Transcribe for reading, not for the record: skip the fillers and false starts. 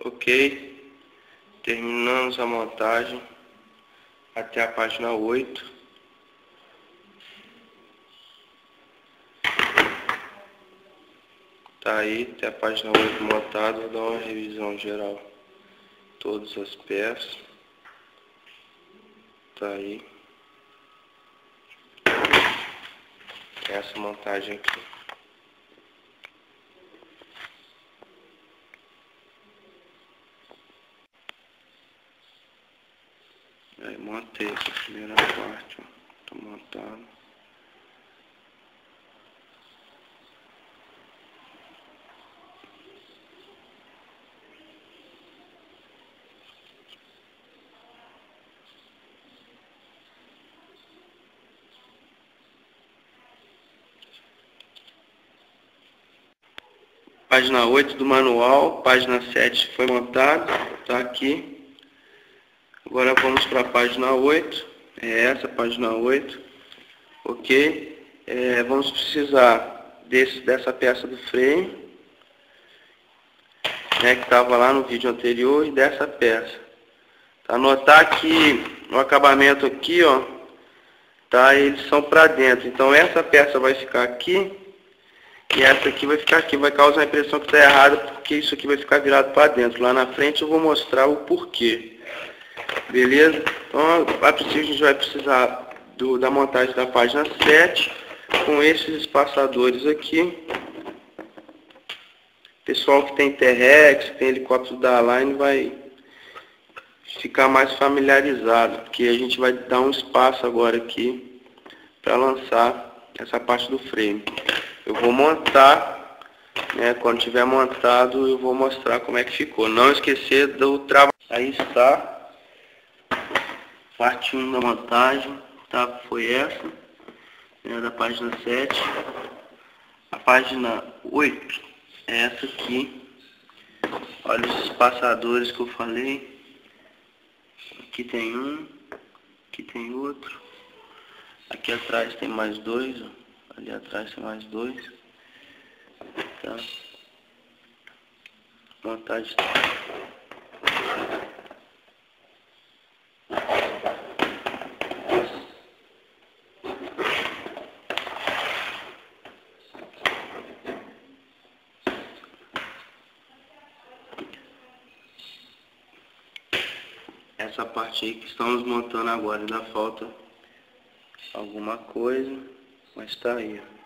Ok, terminamos a montagem até a página 8. Tá aí, até a página 8 montada. Vou dar uma revisão geral. Todas as peças. Tá aí. Essa montagem aqui. Aí montei essa primeira parte, ó. Tô montando. Página 8 do manual, página 7 foi montado, tá aqui. Agora vamos para a página 8, é essa página 8, ok? Vamos precisar dessa peça do frame, né, que estava lá no vídeo anterior, e dessa peça. Tá? Notar que o acabamento aqui, ó, tá, eles são para dentro, então essa peça vai ficar aqui, e essa aqui vai ficar aqui, vai causar a impressão que está errada, porque isso aqui vai ficar virado para dentro. Lá na frente eu vou mostrar o porquê. Beleza? Então, a princípio a gente vai precisar da montagem da página 7, com esses espaçadores aqui. Pessoal que tem T-Rex, tem helicóptero da Align, vai ficar mais familiarizado, porque a gente vai dar um espaço agora aqui para lançar essa parte do frame. Eu vou montar, né, quando tiver montado eu vou mostrar como é que ficou. Não esquecer do trabalho. Aí está, parte 1 da montagem, tá? Foi essa, né, da página 7. A página 8 é essa aqui. Olha os espaçadores que eu falei. Aqui tem um, aqui tem outro. Aqui atrás tem mais dois, ó. Ali atrás tem mais dois. Tá? Montagem. Essa parte aí que estamos montando agora, ainda falta alguma coisa, mas tá aí.